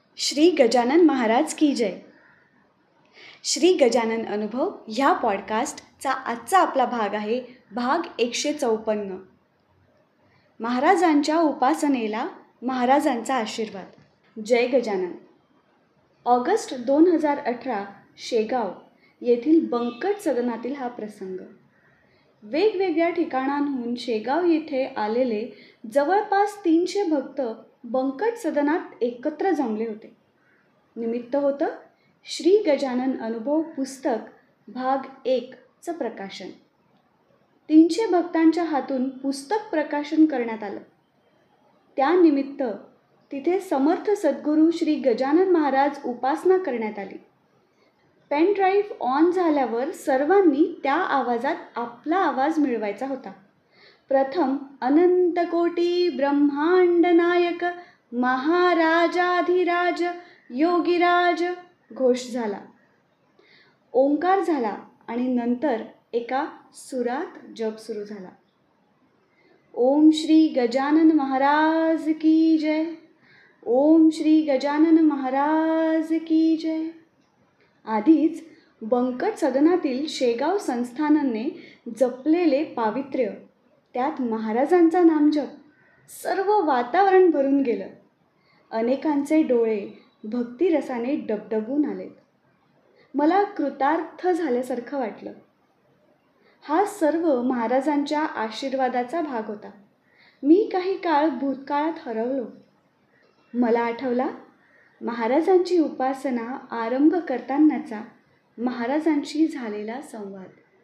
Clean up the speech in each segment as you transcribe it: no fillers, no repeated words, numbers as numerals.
श्री गजानन महाराज की जय. श्री गजानन अनुभव ह्या पॉडकास्टचा आजचा आपला भाग आहे भाग 154. महाराजांच्या उपासनेला महाराजांचा आशीर्वाद. जय गजानन. ऑगस्ट 2018 शेगाव येथील बंकट सदनातील हा प्रसंग. वेगवेगळ्या ठिकाणांहून शेगाव येथे आलेले जवळपास 300 भक्त बंकट सदनात एकत्र जमले होते. निमित्त होतं श्री गजानन अनुभव पुस्तक भाग 1चं प्रकाशन. 300 भक्तांच्या हातून पुस्तक प्रकाशन करण्यात आलं. त्यानिमित्त तिथे समर्थ सद्गुरू श्री गजानन महाराज उपासना करण्यात आली. पेन ड्राईव्ह ऑन झाल्यावर सर्वांनी त्या आवाजात आपला आवाज मिळवायचा होता. प्रथम अनंत कोटी ब्रह्मांड नायक महाराजाधिराज योगीराज घोष झाला. ओंकार झाला आणि नंतर एका सुरात जप सुरू झाला. ओम श्री गजानन महाराज की जय. ओम श्री गजानन महाराज की जय. आधीच बंकट सदनातील शेगाव संस्थानाने जपलेले पावित्र्य, त्यात महाराजांचा नामजप, सर्व वातावरण भरून गेलं. अनेकांचे डोळे भक्तिरसाने डबडबून आलेत. मला कृतार्थ झाल्यासारखं वाटलं. हा सर्व महाराजांच्या आशीर्वादाचा भाग होता. मी काही काळ भूतकाळात हरवलो. मला आठवला महाराजांची उपासना आरंभ करतानाचा महाराजांशी झालेला संवाद.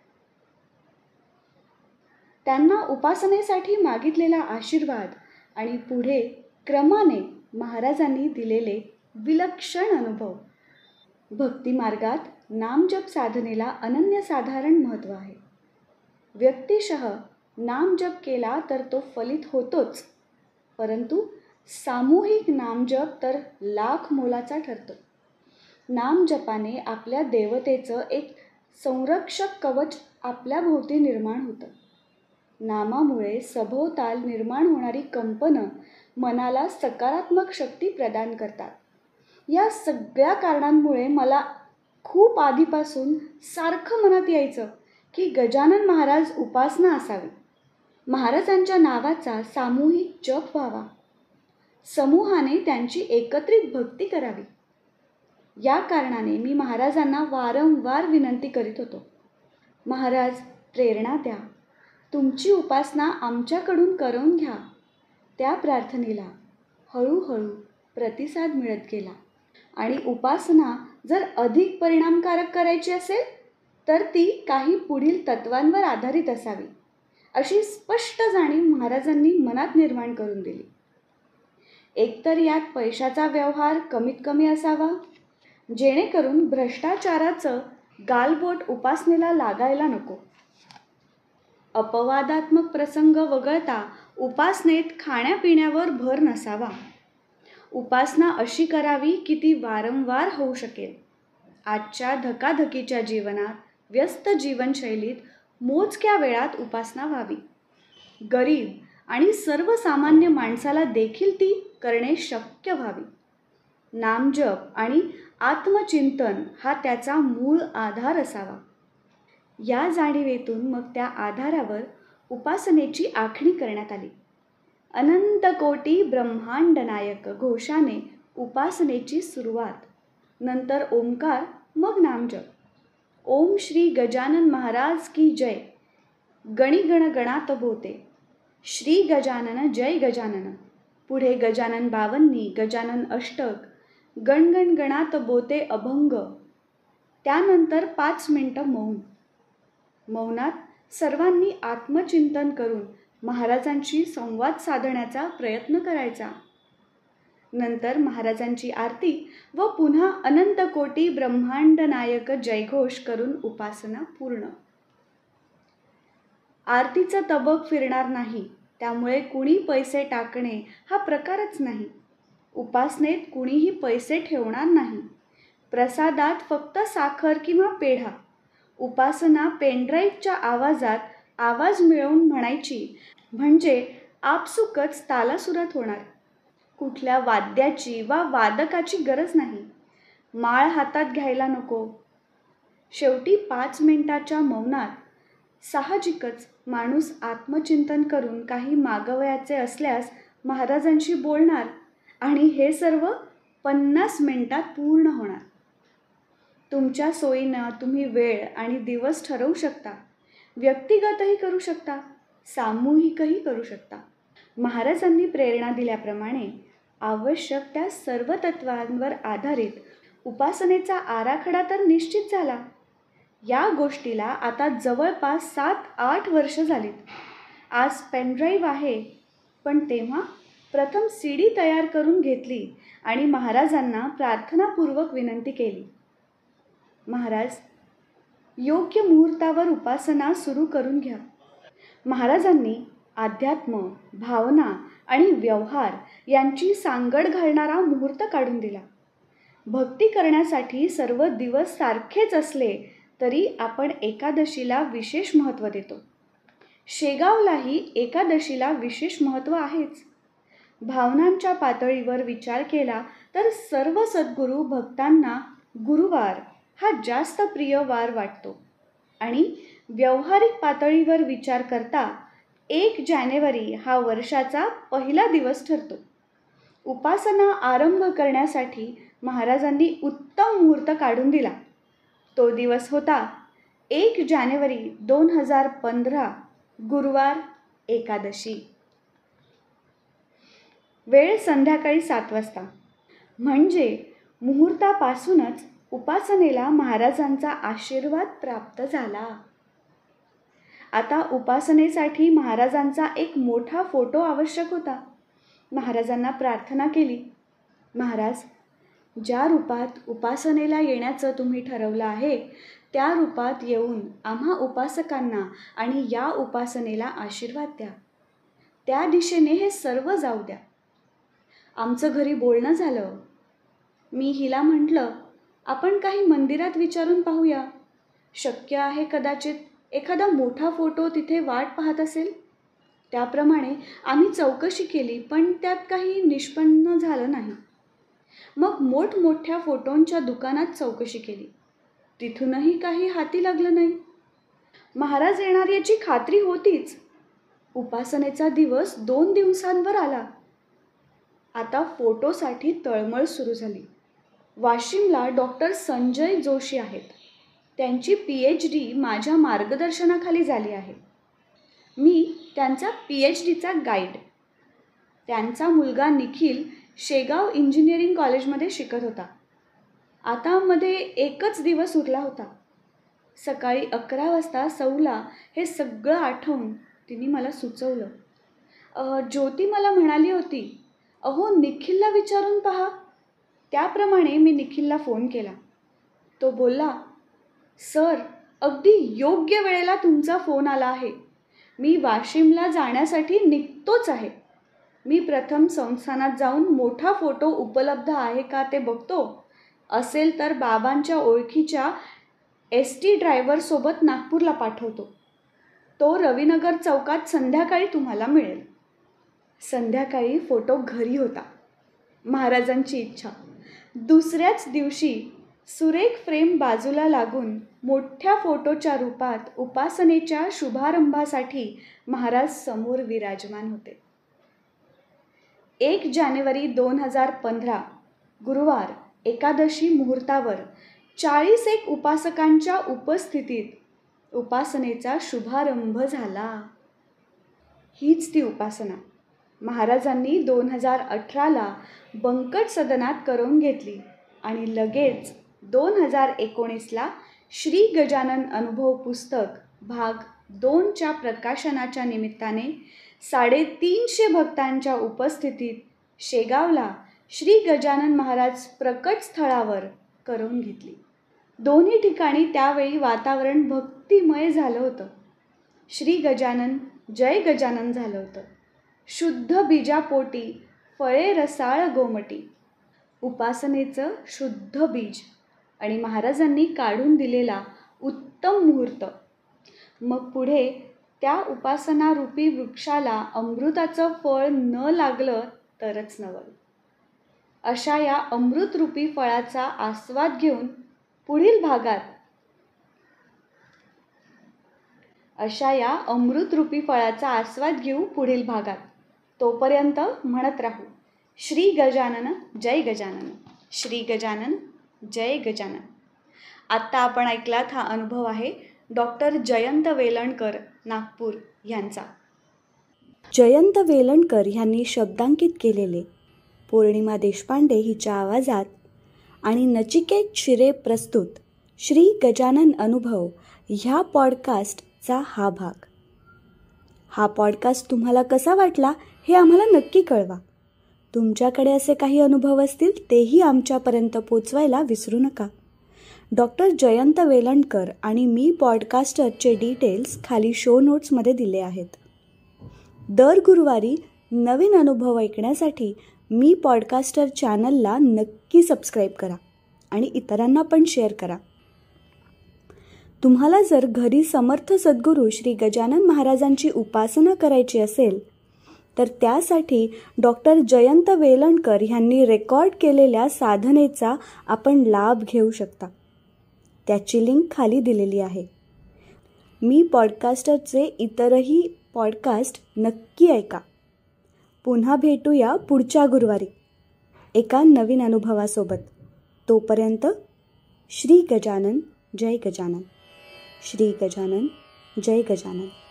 त्यांना उपासनेसाठी मागितलेला आशीर्वाद आणि पुढे क्रमाने महाराजांनी दिलेले विलक्षण अनुभव. भक्तिमार्गात नामजप साधनेला अनन्यसाधारण महत्त्व आहे. व्यक्तिशः नामजप केला तर तो फलित होतोच, परंतु सामूहिक नामजप तर लाख मोलाचा ठरतो. नामजपाने आपल्या देवतेचं एक संरक्षक कवच आपल्या भोवती निर्माण होतं. नामामुळे सभोवताल निर्माण होणारी कंपनं मनाला सकारात्मक शक्ती प्रदान करतात. या सगळ्या कारणांमुळे मला खूप आधीपासून सारखं मनात यायचं की गजानन महाराज उपासना असावी. महाराजांच्या नावाचा सामूहिक जप व्हावा. समूहाने त्यांची एकत्रित भक्ती करावी. या कारणाने मी महाराजांना वारंवार विनंती करीत होतो, महाराज प्रेरणा द्या, तुमची उपासना आमच्याकडून करून घ्या. त्या प्रार्थनेला हळूहळू प्रतिसाद मिळत गेला आणि उपासना जर अधिक परिणामकारक करायची असेल तर ती काही पुढील तत्वांवर आधारित असावी, अशी स्पष्ट जाणीव महाराजांनी मनात निर्माण करून दिली. एकतर यात पैशाचा व्यवहार कमीत कमी असावा, जेणेकरून भ्रष्टाचाराचं गालबोट उपासनेला लागायला नको. अपवादात्मक प्रसंग वगळता उपासनेत खाण्यापिण्यावर भर नसावा. उपासना अशी करावी की ती वारंवार होऊ शकेल. आजच्या धकाधकीच्या जीवनात, व्यस्त जीवनशैलीत मोजक्या वेळात उपासना व्हावी. गरीब आणि सर्वसामान्य माणसाला देखील ती करणे शक्य व्हावी. नामजप आणि आत्मचिंतन हा त्याचा मूळ आधार असावा. या जाणीवेतून मग त्या आधारावर उपासनेची आखणी करण्यात आली. अनंत कोटी ब्रह्मांड नायक घोषाने उपासनेची सुरुवात. नंतर ओंकार, मग नामजप. ओम श्री गजानन महाराज की जय. गणिगण गणात बोते. श्री गजानन जय गजानन. पुढे गजानन बावन्नी, गजानन अष्टक, गणगण गणात बोते अभंग. त्यानंतर 5 मिनिटं मौन. मौनात सर्वांनी आत्मचिंतन करून महाराजांशी संवाद साधण्याचा प्रयत्न करायचा. नंतर महाराजांची आरती व पुन्हा अनंत कोटी ब्रह्मांड नायक जयघोष करून उपासना पूर्ण. आरतीचा तबक फिरणार नाही, त्यामुळे कुणी पैसे टाकणे हा प्रकारच नाही. उपासनेत कुणीही पैसे ठेवणार नाही. प्रसादात फक्त साखर किंवा पेढा. उपासना पेनड्राईव्हच्या आवाजात आवाज मिळवून म्हणायची, म्हणजे आपसुकच तालासुरात होणार. कुठल्या वाद्याची वा वादकाची गरज नाही. माळ हातात घ्यायला नको. शेवटी 5 मिनिटाच्या मौनात साहजिकच माणूस आत्मचिंतन करून काही मागवायचे असल्यास महाराजांशी बोलणार आणि हे सर्व 50 मिनिटात पूर्ण होणार. तुमच्या सोयीनं तुम्ही वेळ आणि दिवस ठरवू शकता. व्यक्तिगतही करू शकता, सामूहिकही करू शकता. महाराजांनी प्रेरणा दिल्याप्रमाणे आवश्यक त्या सर्व तत्वांवर आधारित उपासनेचा आराखडा तर निश्चित झाला. या गोष्टीला आता जवळपास 7-8 वर्ष झालीत. आज पेनड्राईव्ह आहे, पण तेव्हा प्रथम CD तयार करून घेतली आणि महाराजांना प्रार्थनापूर्वक विनंती केली, महाराज, योग्य मुहूर्तावर उपासना सुरू करून घ्या. महाराजांनी अध्यात्म, भावना आणि व्यवहार यांची सांगड घालणारा मुहूर्त काढून दिला. भक्ती करण्यासाठी सर्व दिवस सारखेच असले तरी आपण एकादशीला विशेष महत्त्व देतो. शेगावलाही एकादशीला विशेष महत्त्व आहेच. भावनांच्या पातळीवर विचार केला तर सर्व सद्गुरू भक्तांना गुरुवार हा जास्त प्रिय वार वाटतो आणि व्यावहारिक पातळीवर विचार करता 1 जानेवारी हा वर्षाचा पहिला दिवस ठरतो. उपासना आरंभ करण्यासाठी महाराजांनी उत्तम मुहूर्त काढून दिला. तो दिवस होता 1 जानेवारी 2015 गुरुवार एकादशी. वेळ संध्याकाळी 7 वाजता. म्हणजे मुहूर्तापासूनच उपासनेला महाराजांचा आशीर्वाद प्राप्त झाला. आता उपासनेसाठी महाराजांचा एक मोठा फोटो आवश्यक होता. महाराजांना प्रार्थना केली, महाराज, ज्या रूपात उपासनेला येण्याचं तुम्ही ठरवलं आहे त्या रूपात येऊन आम्हा उपासकांना आणि या उपासनेला आशीर्वाद द्या. त्या दिशेने हे सर्व जाऊ द्या. आमचं घरी बोलणं झालं. मी हिला म्हटलं, आपण काही मंदिरात विचारून पाहूया. शक्य आहे कदाचित एखादा मोठा फोटो तिथे वाट पाहत असेल. त्याप्रमाणे आम्ही चौकशी केली, पण त्यात काही निष्पन्न झालं नाही. मग मोठमोठ्या फोटोंच्या दुकानात चौकशी केली. तिथूनही काही हाती लागलं नाही. महाराज येणार याची खात्री होतीच. उपासनेचा दिवस 2 दिवसांवर आला. आता फोटोसाठी तळमळ सुरू झाली. वाशिमला डॉक्टर संजय जोशी आहेत. त्यांची PhD माझ्या मार्गदर्शनाखाली झाली आहे. मी त्यांचा PhDचा गाईड. त्यांचा मुलगा निखिल शेगाव इंजिनिअरिंग कॉलेजमध्ये शिकत होता. आता मध्ये एकच दिवस उरला होता. सकाळी 11 वाजता सौला हे सगळं आठवून तिने मला सुचवलं. ज्योती मला म्हणाली होती, अहो निखिलला विचारून पहा. त्याप्रमाणे मी निखिलला फोन केला. तो बोलला, सर, अगदी योग्य वेळेला तुमचा फोन आला आहे. मी वाशिमला जाण्यासाठी निघतोच आहे. मी प्रथम संस्थानात जाऊन मोठा फोटो उपलब्ध आहे का ते बघतो. असेल तर बाबांच्या ओळखीच्या ST ड्रायव्हरसोबत नागपूरला पाठवतो. तो रविनगर चौकात संध्याकाळी तुम्हाला मिळेल. संध्याकाळी फोटो घरी होता. महाराजांची इच्छा. दुसऱ्याच दिवशी सुरेख फ्रेम बाजूला लागून मोठ्या फोटोच्या रूपात उपासनेच्या शुभारंभासाठी महाराज समोर विराजमान होते. 1 जानेवारी 2015 गुरुवार एकादशी मुहूर्तावर 41 उपासकांच्या उपस्थितीत उपासनेचा शुभारंभ झाला. हीच ती उपासना महाराजांनी 2018ला बंकट सदनात करवून घेतली आणि लगेच 2019ला श्री गजानन अनुभव पुस्तक भाग 2च्या प्रकाशनाच्या निमित्ताने 350 भक्तांच्या उपस्थितीत शेगावला श्री गजानन महाराज प्रकट स्थळावर करवून घेतली. दोन्ही ठिकाणी त्यावेळी वातावरण भक्तिमय झालं होतं. श्री गजानन जय गजानन झालं होतं. शुद्ध बीजापोटी फळे रसाळ गोमटी. उपासनेचं शुद्ध बीज आणि महाराजांनी काढून दिलेला उत्तम मुहूर्त. मग पुढे त्या उपासनारूपी वृक्षाला अमृताचं फळ न लागलं तरच नवल. अशा या अमृतरूपी फळाचा आस्वाद घेऊन पुढील भागात तोपर्यंत म्हणत राहू, श्री गजानन जय गजानन, श्री गजानन जय गजानन. आत्ता आपण ऐकलात हा अनुभव आहे डॉक्टर जयंत वेलणकर नागपूर यांचा. जयंत वेलणकर यांनी शब्दांकित केलेले, पौर्णिमा देशपांडे हिच्या आवाजात आणि नचिकेत शिरे प्रस्तुत श्री गजानन अनुभव ह्या पॉडकास्टचा हा भाग. हा पॉडकास्ट तुम्हाला कसा वाटला हे आम्हाला नक्की कळवा. तुमच्याकडे असे काही अनुभव असतील तेही आमच्यापर्यंत पोचवायला विसरू नका. डॉक्टर जयंत वेलणकर आणि मी पॉडकास्टरचे डिटेल्स खाली शो नोट्समध्ये दिले आहेत. दर गुरुवारी नवीन अनुभव ऐकण्यासाठी मी पॉडकास्टर चॅनलला नक्की सबस्क्राईब करा आणि इतरांना पण शेअर करा. तुम्हाला जर घरी समर्थ सद्गुरू श्री गजानन महाराजांची उपासना करायची असेल तर त्यासाठी डॉक्टर जयंत वेलणकर यांनी रेकॉर्ड केलेल्या साधनेचा आपण लाभ घेऊ शकता. त्याची लिंक खाली दिलेली आहे. मी पॉडकास्टरचे इतरही पॉडकास्ट नक्की ऐका. पुन्हा भेटूया पुढच्या गुरुवारी एका नवीन अनुभवासोबत. तोपर्यंत श्री गजानन जय गजानन, श्री गजानन जय गजानन.